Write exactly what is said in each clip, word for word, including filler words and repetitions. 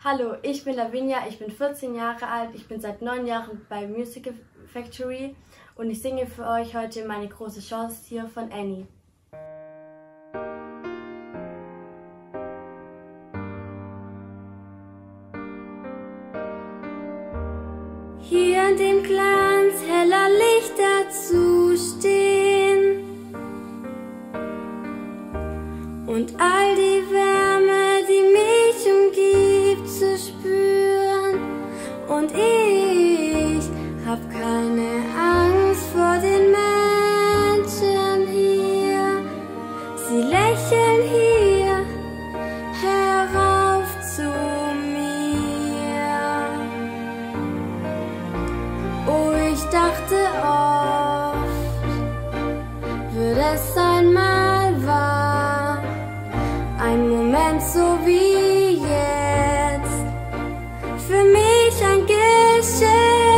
Hallo, ich bin Lavinia, ich bin vierzehn Jahre alt, ich bin seit neun Jahren bei Music Factory und ich singe für euch heute Meine große Chance hier von Annie. Hier in dem Glanz heller Lichter zu stehen und all die Wärme, die mich umgibt, zu spüren. Und ich hab keine Angst vor den Menschen hier. Sie lächeln hier herauf zu mir. Oh, ich dachte oft, würde es einmal wahr, ein Moment so wie jetzt, für mich ein Geschenk.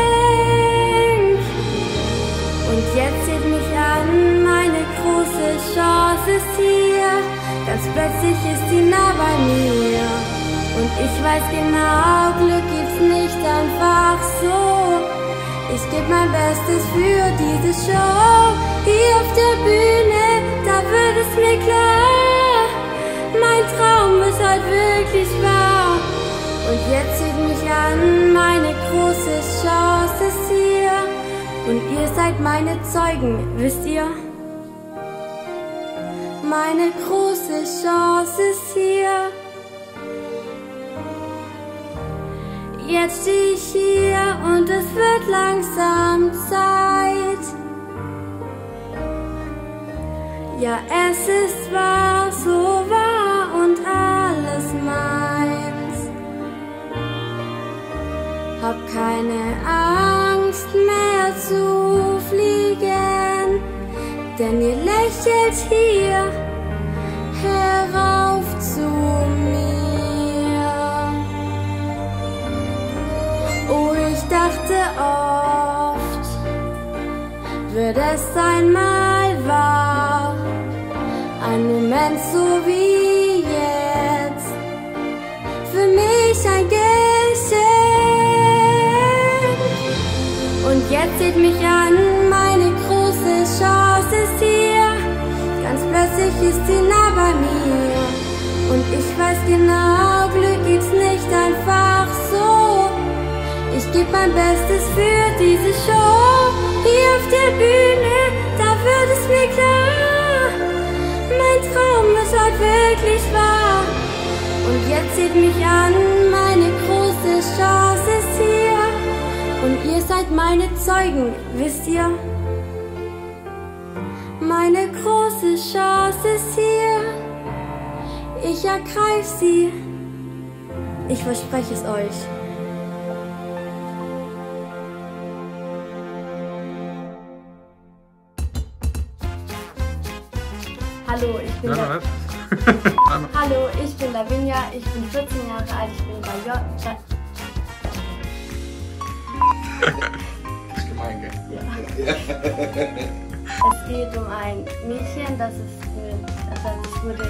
Und jetzt seht mich an, meine große Chance ist hier, ganz plötzlich ist sie nah bei mir. Und ich weiß genau, Glück gibt's nicht einfach so. Ich geb mein Bestes für diese Show. Hier auf der Bühne, da wird es mir klar, mein Traum ist halt wirklich wahr. Und jetzt seht mich an, meine große Chance ist hier. Und ihr seid meine Zeugen, wisst ihr? Meine große Chance ist hier. Jetzt stehe ich hier und es wird langsam Zeit. Ja, es ist wahr, so wahr und alles meins. Hab keine Angst mehr zu fliegen, denn ihr lächelt hier herauf zu mir. Oh, ich dachte oft, wird es einmal wahr, ein Moment so wie jetzt, für mich ein Geschenk. Und jetzt seht mich an, meine große Chance ist hier, ganz plötzlich ist sie nah bei mir. Und ich weiß genau, Glück gibt's nicht einfach so. Ich geb mein Bestes für diese Show. Hier auf der Bühne, da wird es mir klar, mein Traum ist heute wirklich wahr. Und jetzt seht mich an, meine große Chance ist hier. Und ihr seid meine Zeugen, wisst ihr? Meine große Chance ist hier. Ich ergreif sie. Ich verspreche es euch. Hallo, ich bin La Hallo, ich bin Lavinia, ich bin vierzehn Jahre alt, ich bin bei J. Das ist gemein, gell? Ja. Es geht um ein Mädchen, das ist mit, also es wurde,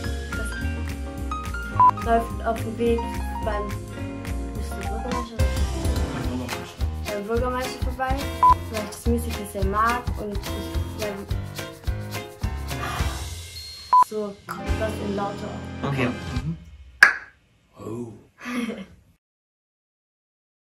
das läuft auf dem Weg beim, ist der Bürgermeister? Beim Bürgermeister vorbei, weil ich das Musical sehr mag und ich, ja, so, das in lauter. Okay. Mhm.